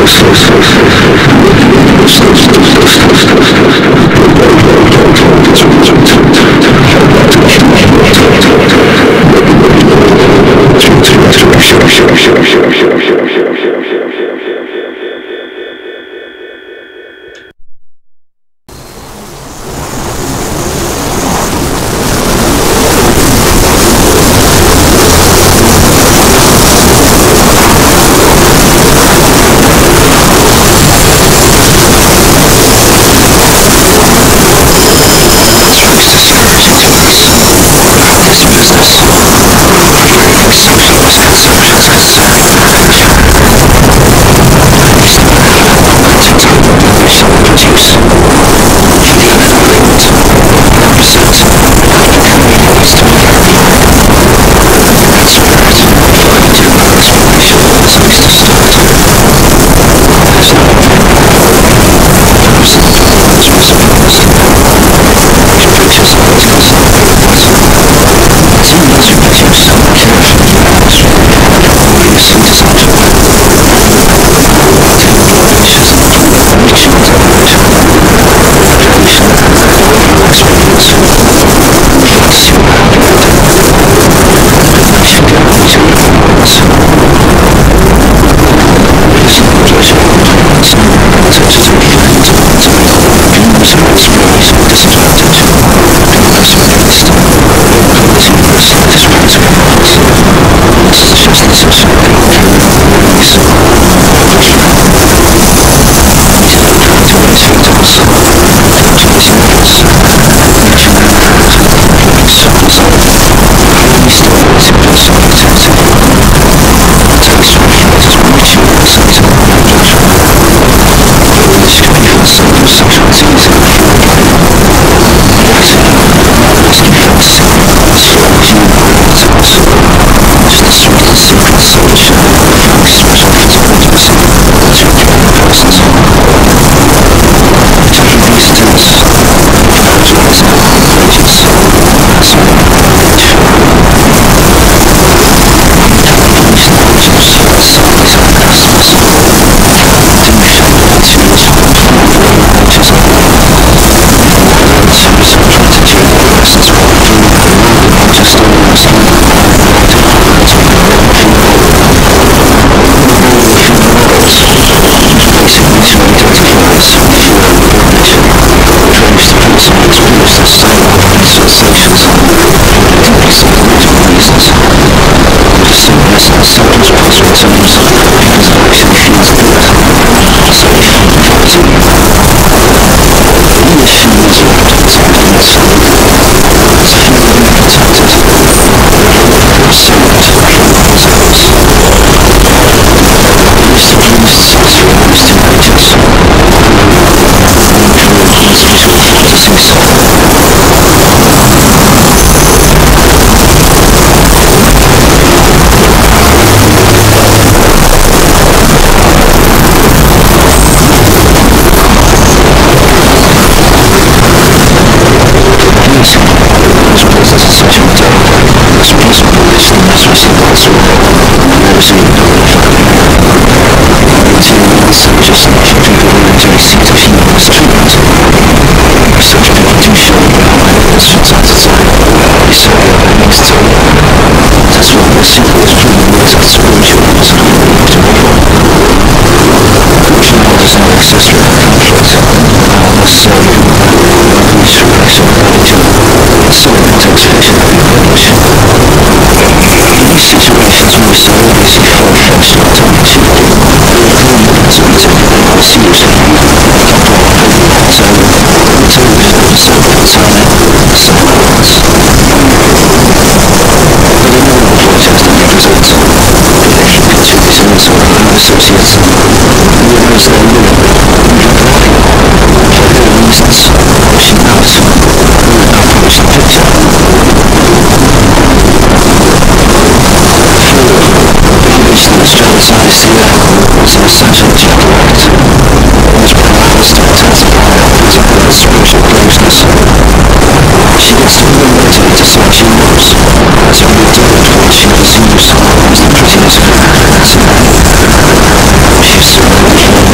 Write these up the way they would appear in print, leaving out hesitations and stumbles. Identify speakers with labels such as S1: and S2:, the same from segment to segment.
S1: She's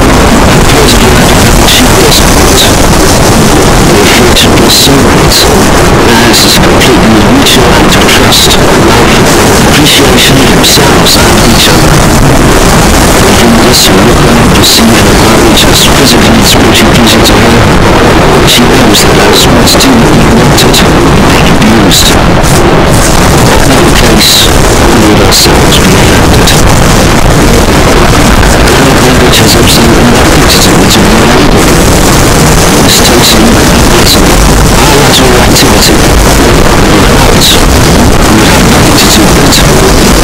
S1: soulmates. Theirs is completely mutual act of trust, love, appreciation of themselves and each other. From this you look around to see her world just physically and spiritually pleasing to her. She knows that those words do what you wanted, abused. In the case, we would ourselves be offended. Language has absolutely nothing to do with human labor. It's totally bilateral activity. Without, we have nothing to do with it.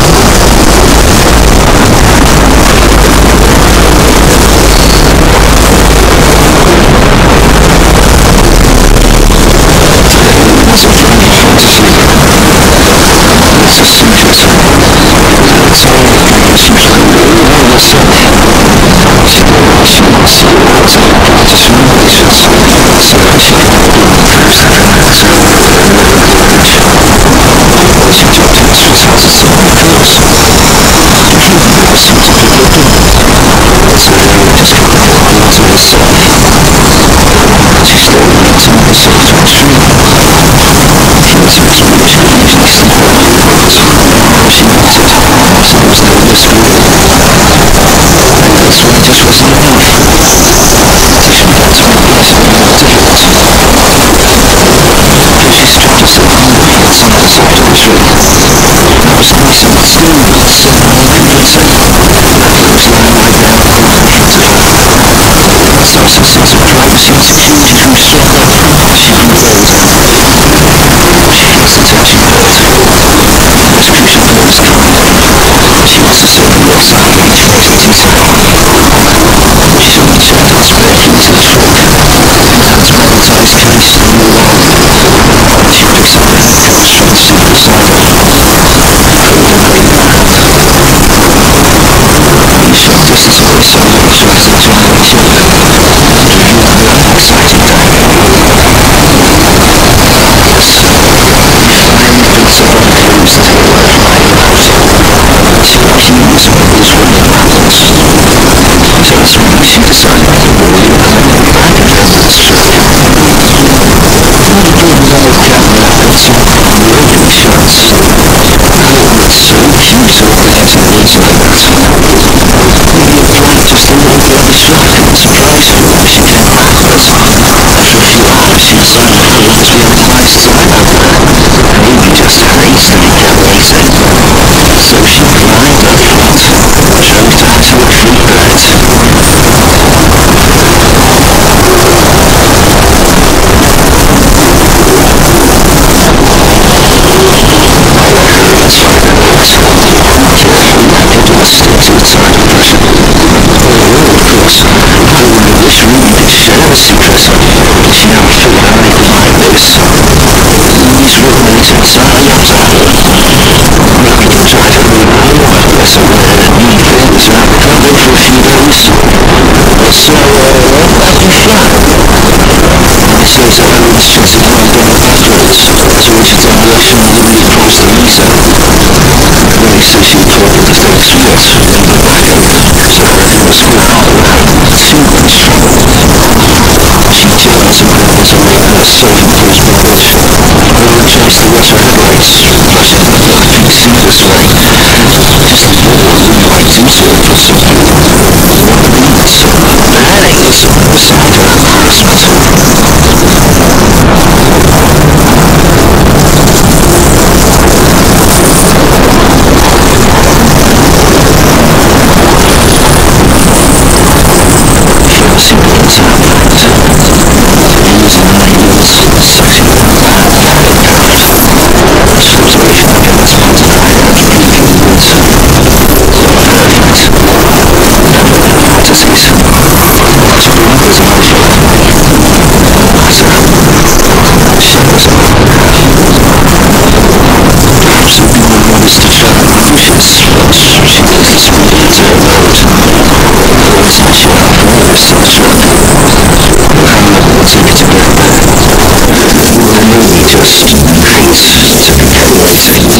S1: That's a friendly fantasy. It's a secret. It's all the things you can do. All the stuff. She wants to practice relations. So she can't be first and that's how we learn language. She just pictures how the song feels. She never seems to be looking. So they just can't get on to herself. She still needs to be self-true. She was exponentially using simple words. She knows it. So there's no mystery. And that's why it just wasn't enough. She had to replace the more difficult. Because she stripped herself hungry and something self-true. That was nice and still needs completely. It was lying right there in front of her. So she sense of privacy and security grew stronger. She unrolled her. She feels the touching hurt. Those crucial nerves calm. She wants to say the words out of each phrase in detail. She's only checked out spare keys in the trunk. That's magnetized case and move on. She picks up the headphones from the seat beside her. You shall distance away so much as to enjoy each other. You are an exciting time. Finally beats up on clothes that they were flying out. She accused of those running backwards. Tells me she decided to worry about it back again this trip. Another camera efforts on the opening shots. Havoc looks so cute over the getting things like that. Maybe a flight just a little bit distracting and surprising when she came backwards. After a few hours she decided to put the unwise time out there. Maybe just hastily calculating. So she climbed her flat, drove down to a tree bed. Let's find a note. Carefully handled and stick to the time impression. Although, of course, no one in this room could share the secret. She never figured out anything like this. These roommates entirely up to her. Maybe they tried to move her while there's a rare new things out recovered for a few days. So, back in flat. He says that I was just climbed on the backwards towards the demolition literally across the meter. When he says she reported the first foot in the back of it, so everything was full all around, too much trouble. She turned to movement to make her self-imposed bondage. Road chased the water headlights, flashing the laughing sea this way. Just the more moonlight into it for something. 1 minute, that ain't beside her embarrassment. She blends out that. Using her heels, sucking her back very hard. Slips away from the gas onto the head, leaving the woods. Perfect. Never fantasies. Lost brothers are flat. Matter. Shadows are on her. Perhaps it would be more modest to travel in bushes, but she does this from the dirt road. Always much more nervous in the truck. How long will it take her to get there? Or maybe just nights to become waiting.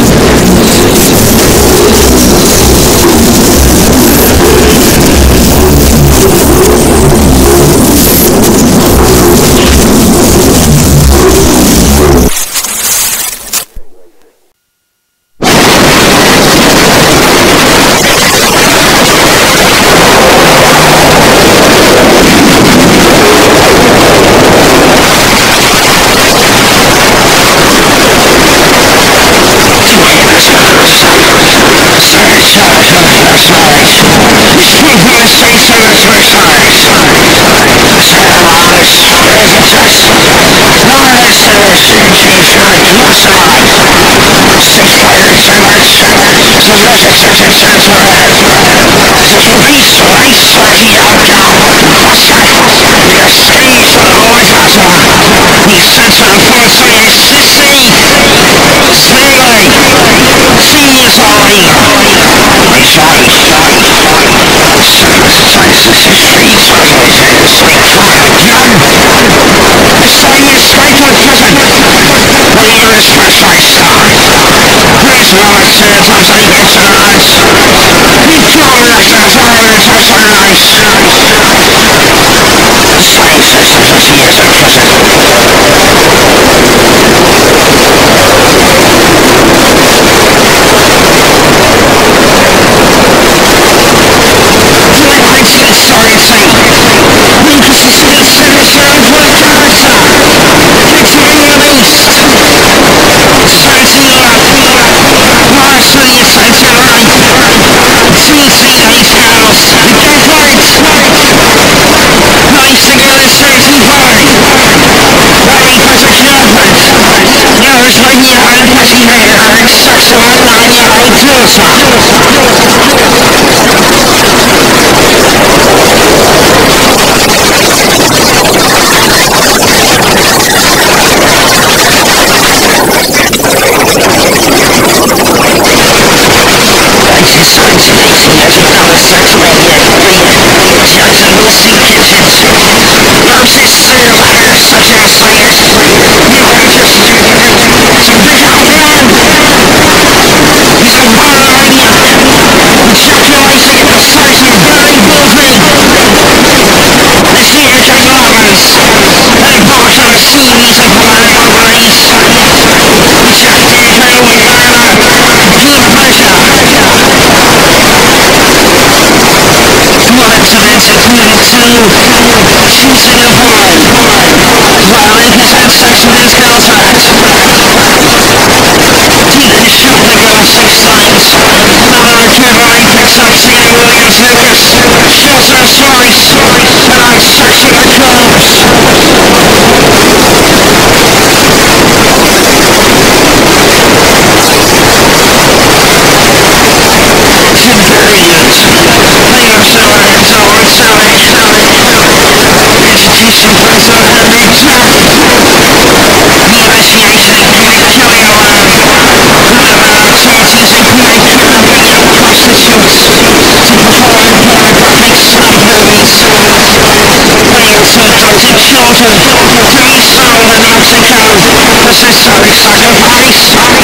S2: Necessary sacrifice.